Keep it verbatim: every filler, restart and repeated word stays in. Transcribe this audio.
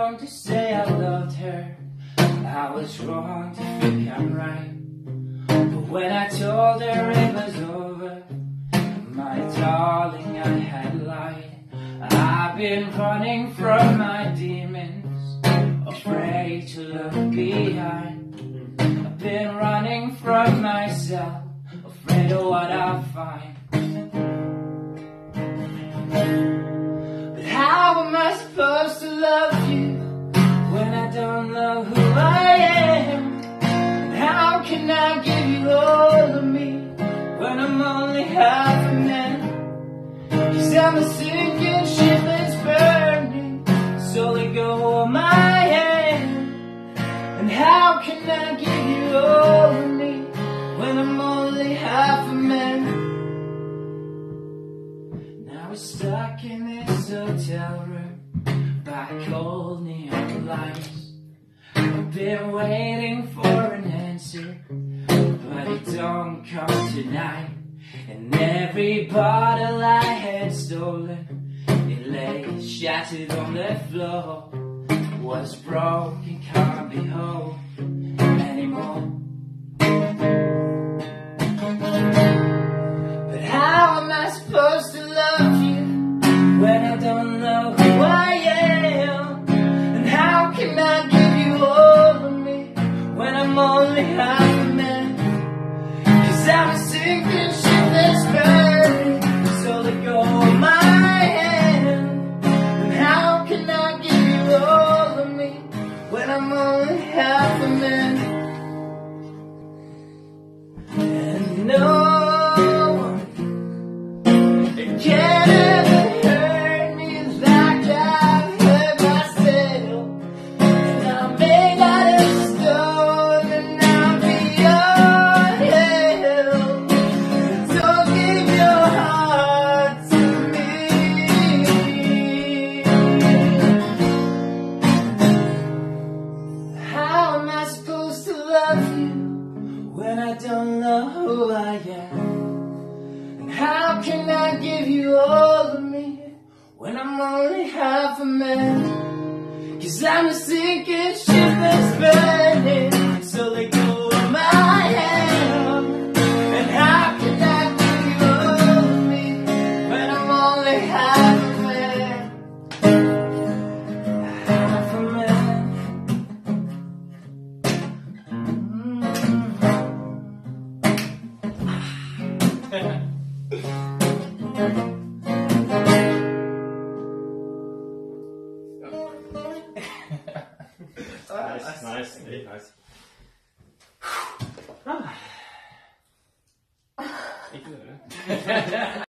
wrong to say I loved her. I was wrong to think I'm right. But when I told her it was over, my darling, I had lied. I've been running from my demons, afraid to look behind. I've been running from myself, afraid of what I'll find. But how am I supposed to love you when I don't know who I am? And how can I give you all of me when I'm only half a man? 'Cause I'm a sinking ship that's burning, so let go of my hand. And how can I give you all of me when I'm only half a man? Now we're stuck in this hotel room by cold neon lights. I've been waiting for an answer, but it don't come tonight. And every bottle I had stolen, it lay shattered on the floor. Was broken, can't be whole anymore. But how am I supposed to love you when I don't know who I am? And how can I give you all of me when I'm only half a man? 'Cause I'm a sinking ship that's burning, so let go of my hand. And how can I give you all of me when I'm only half a man? And no one can ever hurt me like I've hurt myself. And I'm made out of stone, and I'm beyond hell. Don't give your heart to me. How am I supposed to love you when I don't know who I am? And how can I give you all of me when I'm only half a man? 'Cause I'm a sinking ship that's burning, so let go of my hand. And how can I give you all of me when I'm only half a man? Half a man. Nice, nice, really nice. Ikke det.